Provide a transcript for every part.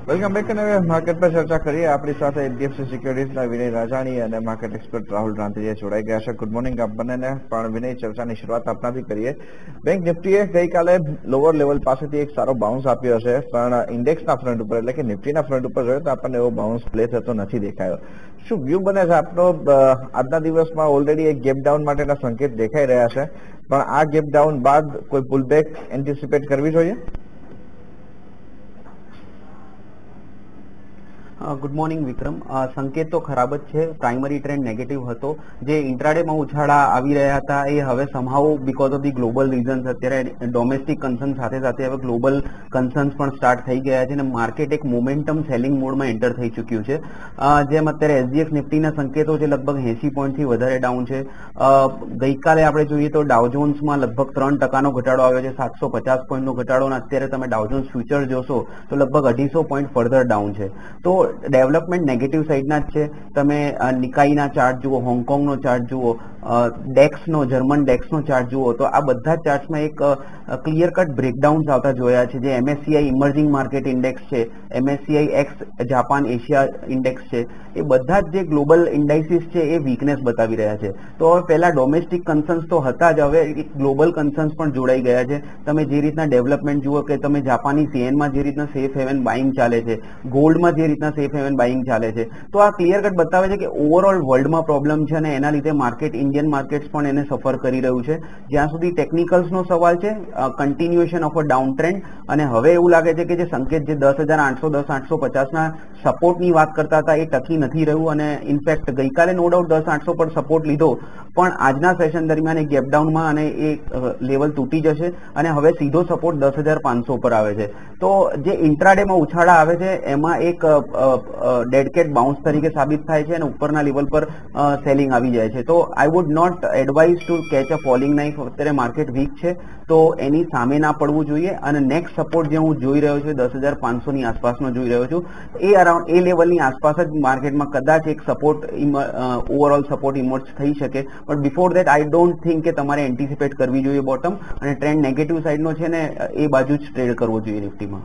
Welcome back અને market પર ચર્ચા કરીએ આપણી સાથે એચડીએફસી સિક્યોરિટીઝના વિનય રાજાણી અને માર્કેટ એક્સપર્ટ રાહુલ રાંધરિયા જોડાઈ ગયા છે. ગુડ મોર્નિંગ આપ બંનેને. પણ વિનય, ચર્ચાની શરૂઆત આપનાથી કરીએ. બેંક નિફ્ટીએ ગઈકાલે લોઅર લેવલ પાસેથી એક સારો બાઉન્સ આપ્યો છે, પણ ઇન્ડેક્સના ફ્રન્ટ ઉપર એટલે કે નિફ્ટીના ફ્રન્ટ ઉપર જોઈએ તો આપણને એવો બાઉન્સ પ્લે થતો નથી દેખાયો. શું વ્યૂ બને છે આપનો? આજના દિવસમાં ઓલરેડી એક ગેપ ડાઉન માટેના સંકેત દેખાઈ રહ્યા છે, પણ આ ગેપ ડાઉન બાદ કોઈ પુલબેક એન્ટિસિપેટ કરવી જોઈએ? Good morning Vikram. સંકેત તો ખરાબ જ છે. પ્રાઇમરી ટ્રેન્ડ નેગેટિવ હતો. જે ઇન્ટ્રાડેમાં ઉછાળા આવી રહ્યા હતા એ હવે somehow because of the global reasons અત્યારે ડોમેસ્ટિક કન્સર્ન સાથે સાથે હવે ગ્લોબલ કન્સર્ન્સ પણ સ્ટાર્ટ થઈ ગયા છે અને માર્કેટ એક મોમેન્ટમ સેલિંગ મોડમાં એન્ટર થઈ ચૂક્યું છે. જેમ અત્યારે એસજીએક્સ નિફ્ટીના સંકેતો છે લગભગ 80 પોઈન્ટથી વધારે ડાઉન છે. ગઈકાલે આપણે જોઈએ તો ડાઉજોન્સમાં લગભગ 3% ઘટાડો આવ્યો છે, 750 પોઈન્ટનો ઘટાડો, અને અત્યારે તમે ડાઉજોન્સ ફ્યુચર જોશો તો લગભગ 250 પોઈન્ટ ફર્ધર ડાઉન છે. તો ડેવલપમેન્ટ નેગેટિવ સાઇડના જ છે. તમે નિકાઈના ચાર્ટ જુઓ, હોંગકોંગનો ચાર્ટ જુઓ, ડેક્સનો, જર્મન ડેક્સનો ચાર્ટ જુઓ, તો આ બધા ચાર્ટ્સમાં એક ક્લિયર કટ બ્રેકડાઉન્સ આવતા જોયા છે. જે એમએસસીઆઈ ઇમર્જિંગ માર્કેટ ઇન્ડેક્સ છે, MSCI ex Japan Asia index છે, એ બધા જ જે ગ્લોબલ ઇન્ડાઇસીસ છે એ વીકનેસ બતાવી રહ્યા છે. તો હવે પહેલા ડોમેસ્ટિક કન્સર્ન્સ તો હતા જ, હવે ગ્લોબલ કન્સર્ન્સ પણ જોડાઈ ગયા છે. તમે જે રીતના ડેવલપમેન્ટ જુઓ કે તમે જાપાની સીએનમાં જે રીતના સેફ હેવન બાઇંગ ચાલે છે, ગોલ્ડમાં જે રીતના સેફ હેવન બાઇંગ ચાલે છે, તો આ ક્લિયર કટ બતાવે છે કે ઓવરઓલ વર્લ્ડમાં પ્રોબ્લેમ છે અને એના લીધે માર્કેટ, ઇન્ડિયન માર્કેટ્સ પણ એને સફર કરી રહ્યું છે. જ્યાં સુધી ટેકનિકલ્સનો સવાલ છે, continuation of a down trend, અને હવે એવું લાગે છે કે જે સંકેત જે 10,800 10,850ના સપોર્ટની વાત કરતા હતા એ ટકી નથી રહ્યું, અને ઇનફેક્ટ ગઈકાલે નો ડાઉટ 10,800 પર સપોર્ટ લીધો, પણ આજના સેશન દરમિયાન એ ગેપડાઉનમાં અને એ લેવલ તૂટી જશે અને હવે સીધો સપોર્ટ 10,500 પર આવે છે. તો જે ઇન્ટ્રાડેમાં ઉછાળા આવે છે એમાં એક ડેડ કેટ બાઉન્સ તરીકે સાબિત થાય છે અને ઉપરના લેવલ પર સેલિંગ આવી જાય છે. તો I would not advise to catch a falling knife. અત્યારે માર્કેટ વીક છે તો એની સામે ના પડવું જોઈએ, અને નેક્સ્ટ સપોર્ટ જે હું જોઈ રહ્યો છું 10,500ની આસપાસનો જોઈ રહ્યો છું, એ અરાઉન્ડ એ લેવલની આસપાસ જ માર્કેટમાં કદાચ એક સપોર્ટ, ઓવરઓલ સપોર્ટ ઇમર્જ થઈ શકે. But before that I don't think કે તમારે એન્ટિસિપેટ કરવી જોઈએ બોટમ, અને ટ્રેન્ડ નેગેટિવ સાઇડનો છે ને એ બાજુ જ ટ્રેડ કરવો જોઈએ નિફ્ટીમાં.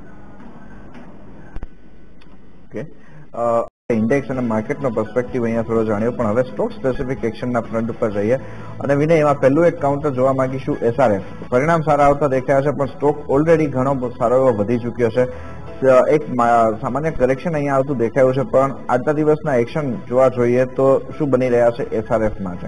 ઇન્ડેક્સ અને માર્કેટનો પર્સપેક્ટિવ અહીંયા થોડો જાણ્યો, પણ હવે સ્ટોક સ્પેસિફિક એક્શનના ફ્રન્ટ ઉપર જઈએ અને વિનય, એમાં પહેલું એક કાઉન્ટર જોવા માંગીશું એસઆરએફ. પરિણામ સારા આવતા દેખાયા છે, પણ સ્ટોક ઓલરેડી ઘણો સારો એવો વધી ચૂક્યો છે. એક સામાન્ય કરેક્શન અહીંયા આવતું દેખાયું છે, પણ આજના દિવસના એક્શન જોવા જોઈએ તો શું બની રહ્યા છે એસઆરએફ માટે?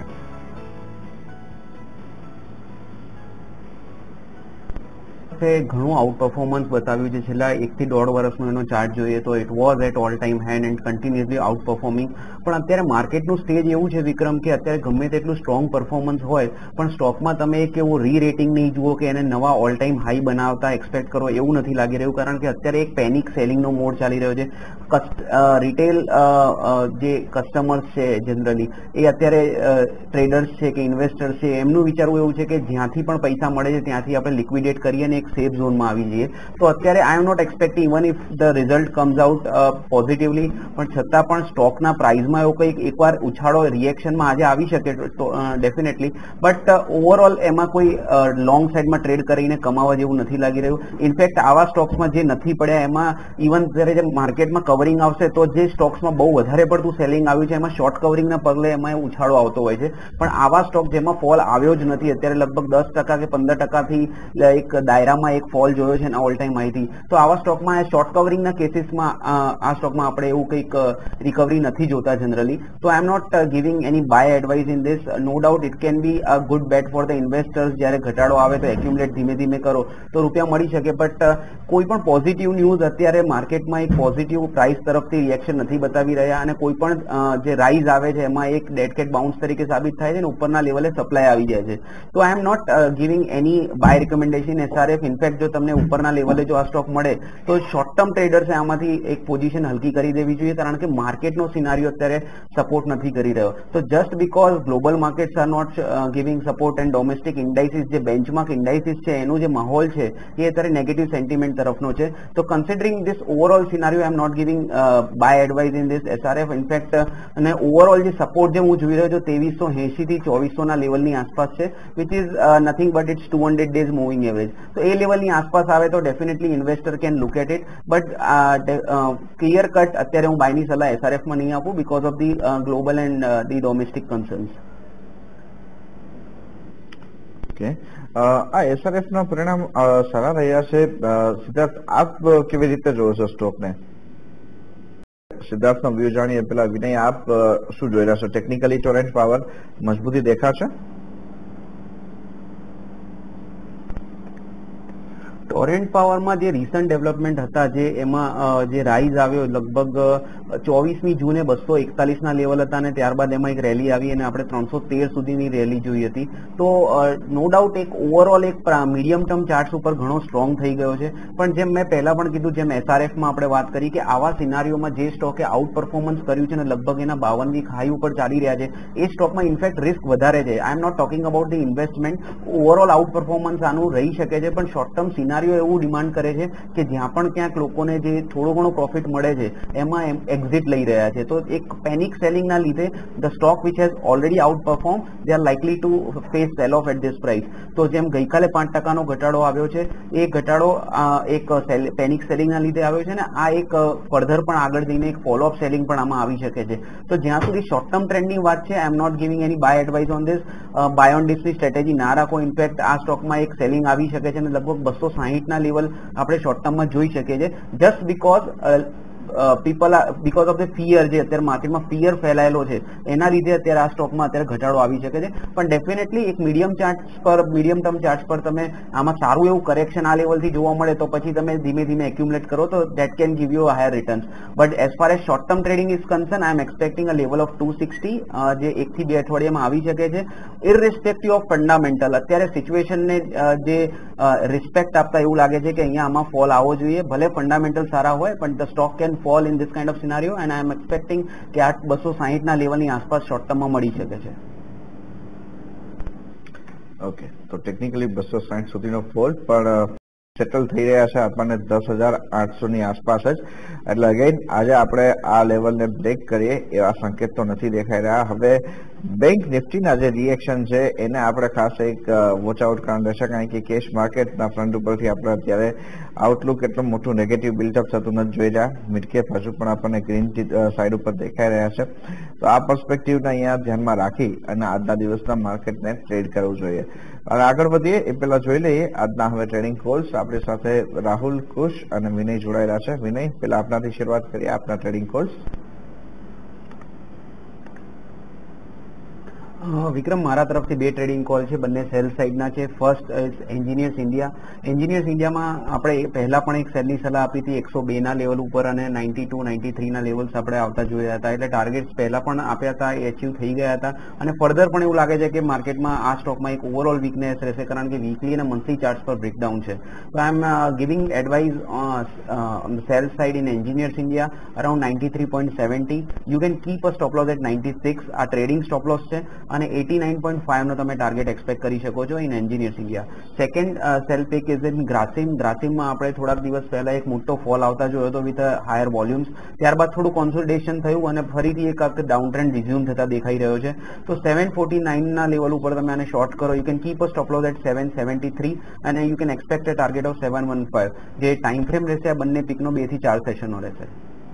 ઘણું આઉટ પરફોર્મન્સ બતાવ્યું છે. છેલ્લા 1 થી 1.5 વર્ષનો એનો ચાર્ટ જોઈએ તો it was at all time high and continuously outperforming. પણ અત્યારે માર્કેટનું સ્ટેજ એવું છે વિક્રમ કે અત્યારે ગમે તેટલું સ્ટ્રોંગ પરફોર્મન્સ હોય પણ સ્ટોકમાં તમે એક એવું રી રેટિંગ નહીં જુઓ કે એને નવા ઓલ ટાઈમ હાઈ બનાવતા એક્સપેક્ટ કરો, એવું નથી લાગી રહ્યું. કારણ કે અત્યારે એક પેનિક સેલિંગનો મોડ ચાલી રહ્યો છે. રિટેલ જે કસ્ટમર્સ છે જનરલી, એ અત્યારે ટ્રેડર્સ છે કે ઇન્વેસ્ટર્સ છે, એમનું વિચારવું એવું છે કે જ્યાંથી પણ પૈસા મળે છે ત્યાંથી આપણે લિક્વિડેટ કરીએ અને એક સેફ ઝોનમાં આવી જઈએ. તો અત્યારે I am not expecting even if the result comes out positively, પણ છતાં પણ સ્ટોકના પ્રાઇસમાં એવો કંઈક એકવાર ઉછાળો રિએક્શનમાં આજે આવી શકે તો ડેફિનેટલી, બટ ઓવરઓલ એમાં કોઈ લોંગ સાઈડમાં ટ્રેડ કરીને કમાવા જેવું નથી લાગી રહ્યું. ઇનફેક્ટ આવા સ્ટોક્સમાં જે નથી પડ્યા એમાં ઇવન જ્યારે જે માર્કેટમાં કવરિંગ આવશે તો જે સ્ટોક્સમાં બહુ વધારે પડતું સેલિંગ આવ્યું છે એમાં શોર્ટ કવરિંગના પગલે એમાં ઉછાળો આવતો હોય છે. પણ આવા સ્ટોક જેમાં ફોલ આવ્યો જ નથી, અત્યારે લગભગ 10% કે 15%થી એક દાયરામાં એક ફોલ જોયો છે ઓલ ટાઈમ હાઈથી, તો આવા સ્ટોકમાં શોર્ટ કવરિંગના કેસીસમાં આ સ્ટોકમાં આપણે એવું કંઈક રિકવરી નથી જોતા જનરલી. તો I am not giving any buy advice in this. No doubt it can be a good bet for the investors. જ્યારે ઘટાડો આવે તો એક્યુમ્યુલેટ ધીમે ધીમે કરો તો રૂપિયા મળી શકે, બટ કોઈ પણ પોઝિટિવ ન્યૂઝ અત્યારે માર્કેટમાં એક પોઝિટિવ પ્રાઇસ તરફથી રિએક્શન નથી બતાવી રહ્યા, અને કોઈ પણ જે રાઇઝ આવે છે એમાં એક ડેડ કેટ બાઉન્સ તરીકે સાબિત થાય છે અને ઉપરના લેવલે સપ્લાય આવી જાય છે. તો I am not giving any buy recommendation SRF. In fact જો તમને ઉપરના લેવલે જો આ સ્ટોક મળે તો શોર્ટ ટર્મ ટ્રેડર્સે આમાંથી એક પોઝિશન હલકી કરી દેવી જોઈએ, કારણ કે માર્કેટનો સિનારીઓ અત્યારે સપોર્ટ નથી કરી રહ્યો. તો just because global markets are not giving support and domestic indices, જે બેન્ચમાર્ક ઇન્ડાઇસીસ છે એનું જે માહોલ છે એ અત્યારે નેગેટિવ સેન્ટિમેન્ટ તરફનો છે. તો considering this overall scenario I am not giving buy advice in this SRF. In fact અને ઓવરઓલ જે સપોર્ટ જે હું જોઈ રહ્યો છું 2380 થી 2400 ના લેવલની આસપાસ છે, which is nothing but it's 200 days moving average. તો એ લેવલની આસપાસ આવે તો definitely investor can look at it, but clear cut અત્યારે હું બાયની સલાહ SRF માં નહીં આપું because of the global and the domestic concerns. Okay, આ SRF ના પરિણામ સારા રહ્યા છે. સિદ્ધાર્થ, આપ કેવી રીતે જોવો છો સ્ટોકને? સિદ્ધાર્થનો વ્યૂ જાણીએ પેલા વિનય, આપ શું જોઈ રહ્યા છો? ટેકનિકલી ટોરેન્ટ પાવર મજબૂતી દેખાશે? ટોરેન્ટ પાવરમાં જે રિસન્ટ ડેવલપમેન્ટ હતા, જે એમાં જે રાઇઝ આવ્યો લગભગ 24મી જૂને 241 ના લેવલ હતા અને ત્યારબાદ એમાં એક રેલી આવી અને આપણે 313 સુધીની રેલી જોઈ હતી. તો નો ડાઉટ એક ઓવરઓલ એક મીડિયમ ટર્મ ચાર્ટ્સ ઉપર ઘણો સ્ટ્રોંગ થઈ ગયો છે. પણ જેમ મેં પહેલા પણ કીધું, જેમ SRFમાં આપણે વાત કરી કે આવા સિનારીઓમાં જે સ્ટોકે આઉટ પરફોર્મન્સ કર્યું છે અને લગભગ એના 52 વીક હાઈ ઉપર ચાલી રહ્યા છે, એ સ્ટોકમાં ઇનફેક્ટ રિસ્ક વધારે છે. I am not talking about the investment. Overall outperformance આનું રહી શકે છે, પણ શોર્ટ ટર્મ સિનારીઓ એવું ડિમાન્ડ કરે છે કે જ્યાં પણ ક્યાંક લોકોને જે થોડો ઘણો પ્રોફિટ મળે છે એમાં એક્ઝિટ લઈ રહ્યા છે. તો એક પેનિક સેલિંગના લીધે the stock which has already outperform, they are likely to face sell off at this price. તો જેમ ગઈકાલે 5% ઘટાડો આવ્યો છે, એ ઘટાડો એક પેનિક સેલિંગના લીધે આવ્યો છે ને આ એક ફર્ધર પણ આગળ જઈને એક ફોલોઅપ સેલિંગ પણ આમાં આવી શકે છે. તો જ્યાં સુધી શોર્ટ ટર્મ ટ્રેન્ડની વાત છે, I am not giving any buy advice on this. Buy on ડિપ્સની સ્ટ્રેટેજી ના રાખો. ઇનફેક્ટ આ સ્ટોકમાં એક સેલિંગ આવી શકે છે અને લગભગ 260 ના લેવલ આપણે શોર્ટ ટર્મમાં જોઈ શકીએ છીએ, just because because of the fear, જે અત્યારે માર્કેટમાં ફિયર ફેલાયેલો છે એના લીધે અત્યારે આ સ્ટોકમાં અત્યારે ઘટાડો આવી શકે છે. પણ ડેફિનેટલી એક મીડિયમ ટર્મ ચાર્ટ પર તમે આમાં સારું એવું કરેક્શન આ લેવલથી જોવા મળે તો પછી તમે ધીમે ધીમે એક્યુમ્યુલેટ કરો તો that can give you higher returns. But as far as short term trading is concern, I am expecting a level of 260 જે 1 થી 2 અઠવાડિયામાં આવી શકે છે. ઇરરિસ્પેક્ટિવ ઓફ ફંડામેન્ટલ અત્યારે સિચ્યુએશનને જે રિસ્પેક્ટ આપતા એવું લાગે છે કે અહીંયા આમાં ફોલ આવવો જોઈએ. ભલે ફંડામેન્ટલ સારા હોય પણ the stock can fall in this kind of scenario and I am expecting કે આ 260 ના લેવલની આસપાસ શોર્ટ ટર્મમાં મળી શકે છે. ઓકે, તો ટેકનિકલી 260 સુધીનો ફોલ પણ સેટલ થઈ રહ્યા છે આપણને 10,800 ની આસપાસ જ. એટલે અગેન આજે આપણે આ લેવલને બ્રેક કરીએ એવા સંકેત તો નથી દેખાઈ રહ્યા. હવે બેંક નિફ્ટીના જે રિએક્શન છે એને આપણે ખાસ એક વોચ આઉટ કરવાનું રહેશે, કારણ કે કેશ માર્કેટના ફ્રન્ટ ઉપરથી આપણે અત્યારે આઉટલુક એટલું મોટું નેગેટિવ બિલ્ડઅપ થતું નથી જોઈ રહ્યા. મિડકેપ હજુ પણ આપણને ગ્રીન સાઈડ ઉપર દેખાઈ રહ્યા છે. તો આ પર્સપેક્ટિવને અહીંયા ધ્યાનમાં રાખી અને આજના દિવસના માર્કેટને ટ્રેડ કરવું જોઈએ. અને આગળ વધીએ એ પહેલા જોઈ લઈએ આજના હવે ટ્રેડિંગ કોલ્સ. આપણી સાથે રાહુલ, કુશ અને વિનય જોડાયેલા છે. વિનય, પેલા આપનાથી શરૂઆત કરીએ આપના ટ્રેડિંગ કોલ્સ. વિક્રમ, મારા તરફથી 2 ટ્રેડિંગ કોલ છે, બંને સેલ સાઇડના છે. First engineers India. એન્જિનિયર્સ ઇન્ડિયામાં આપણે પહેલા પણ એક સેલની સલાહ આપી હતી 102 ના લેવલ ઉપર અને 92, 93 ના લેવલ્સ આપણે આવતા જોયા હતા. એટલે ટાર્ગેટ્સ પહેલા પણ આપ્યા હતા, એ અચીવ થઈ ગયા હતા અને ફર્ધર પણ એવું લાગે છે કે માર્કેટમાં આ સ્ટોકમાં એક ઓવરઓલ વીકનેસ રહેશે, કારણ કે વીકલી અને મંથલી ચાર્ટ્સ પર બ્રેકડાઉન છે. તો I am giving advice on sell side in Engineers India around 93.70. You can keep a stop loss at 96. આ ટ્રેડિંગ સ્ટોપ લોસ છે અને 89.5 નો તમે ટાર્ગેટ એક્સપેક્ટ કરી શકો છો in Engineers India. Second sell pick is in Grasim. ગ્રાસિમમાં આપણે થોડાક દિવસ પહેલા એક મોટો ફોલ આવતા જોયો હતો વિથ હાયર વોલ્યુમ્સ. ત્યારબાદ થોડું કોન્સોલિડેશન થયું અને ફરીથી એક ડાઉન ટ્રેન્ડ રિઝ્યુમ થતા દેખાઈ રહ્યો છે. તો 749 ના લેવલ ઉપર તમે આને શોર્ટ કરો. You can keep a stop loss at 773 અને you can expect a target of 715. જે ટાઈમ ફ્રેમ રહેશે આ બંને પિકનો 2 થી 4 સેશનનો રહેશે.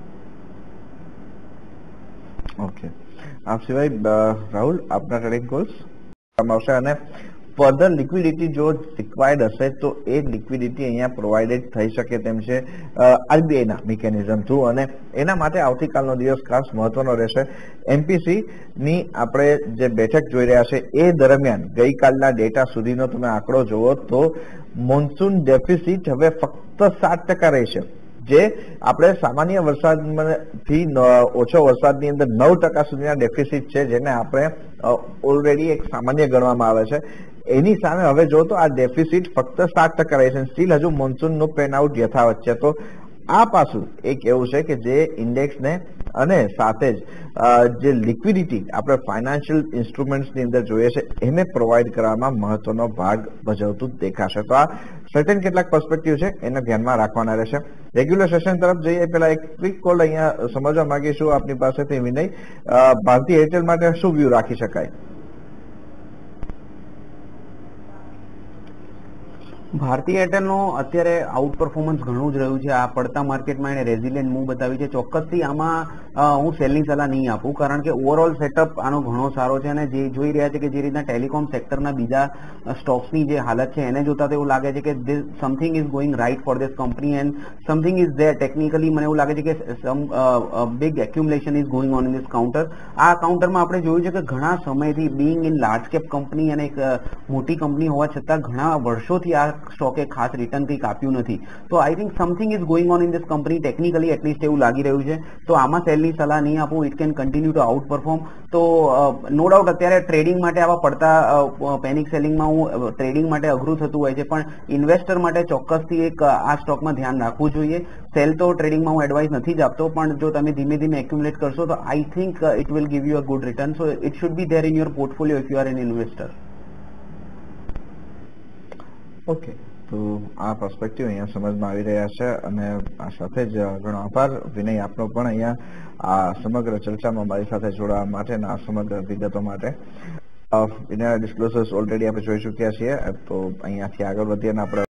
ઓકે, આ સિવાય રાહુલ, આપના ટ્રેડિંગ કોલ્સ આવશે અને ફર્ધર લિક્વિડિટી જો રિક્વાયર્ડ હશે તો એ લિક્વિડિટી અહીંયા પ્રોવાઇડેડ થઈ શકે તેમ છે આરબીઆઈના મિકેનિઝમ થ્રુ, અને એના માટે આવતીકાલનો દિવસ ખાસ મહત્વનો રહેશે. એમપીસી ની આપણે જે બેઠક જોઈ રહ્યા છે એ દરમિયાન ગઈકાલના ડેટા સુધીનો તમે આંકડો જુઓ તો મોન્સૂન ડેફિસિટ હવે ફક્ત 7% રહેશે, જે આપણે સામાન્ય વરસાદથી ઓછો વરસાદની અંદર 9% સુધીના ડેફિસિટ છે, જેને આપણે ઓલરેડી એક સામાન્ય ગણવામાં આવે છે. એની સામે હવે જો તો આ ડેફિસિટ ફક્ત 7% રહેશે. સ્ટીલ હજુ મોન્સૂનનું પેન આઉટ યથાવત છે. તો આ પાછું એક એવું છે કે જે ઇન્ડેક્સને અને સાથે જ જે લિક્વિડિટી આપણે ફાઇનાન્શિયલ ઇન્સ્ટ્રુમેન્ટ્સની અંદર જોઈએ છે એને પ્રોવાઈડ કરવામાં મહત્વનો ભાગ ભજવતું દેખાશે. તો આ સર્ટેન કેટલાક પર્સપેક્ટિવ છે એને ધ્યાનમાં રાખવાના રહેશે. રેગ્યુલર સેશન તરફ જઈએ પહેલા એક ક્વિક કોલ અહીંયા સમજવા માંગીશું આપની પાસેથી વિનય, ભારતીય એરટેલ માટે શું વ્યૂ રાખી શકાય? ભારતી એરટેલનું અત્યારે આઉટ પરફોર્મન્સ ઘણું જ રહ્યું છે. આ પડતા માર્કેટમાં એને રેઝિલિયન્ટ મૂવ બતાવી છે. ચોક્કસથી આમાં હું સેલની સલાહ નહીં આપું, કારણ કે ઓવરઓલ સેટઅપ આનો ઘણો સારો છે અને જે જોઈ રહ્યા છે કે જે રીતના ટેલિકોમ સેક્ટરના બીજા સ્ટોક્સની જે હાલત છે એને જોતા તો એવું લાગે છે કે something is going right for this company and something is there. Technically મને એવું લાગે છે કે some big accumulation is going on in this counter. આ કાઉન્ટરમાં આપણે જોયું છે કે ઘણા સમયથી being in large cap company અને એક મોટી કંપની હોવા છતાં ઘણા વર્ષોથી આ સ્ટોકે ખાસ રિટર્ન કંઈક આપ્યું નથી. તો I think something is going on in this company. Technically at least એવું લાગી રહ્યું છે. તો આમાં સેલની સલાહ નહીં આપું. It can continue to outperform. તો નો ડાઉટ અત્યારે ટ્રેડિંગ માટે આવા પડતા પેનિક સેલિંગમાં હું ટ્રેડિંગ માટે અઘરું થતું હોય છે, પણ ઇન્વેસ્ટર માટે ચોક્કસથી એક આ સ્ટોકમાં ધ્યાન રાખવું જોઈએ. સેલ તો ટ્રેડિંગમાં હું એડવાઇસ નથી જ આપતો, પણ જો તમે ધીમે ધીમે એક્યુમ્યુલેટ કરશો તો I think it will give you a good return. So it should be there in your portfolio if you are an investor. Okay, તો આ પર્સપેક્ટિવ અહીંયા સમજમાં આવી રહ્યા છે અને આ સાથે જ ઘણો આભાર વિનય આપનો પણ અહીંયા આ સમગ્ર ચર્ચામાં મારી સાથે જોડાવા માટે અને આ સમગ્ર વિગતો માટે. વિનય ડિસ્ક્લોઝર્સ ઓલરેડી આપણે જોઈ ચૂક્યા છીએ, તો અહીંયાથી આગળ વધીએ અને આપણે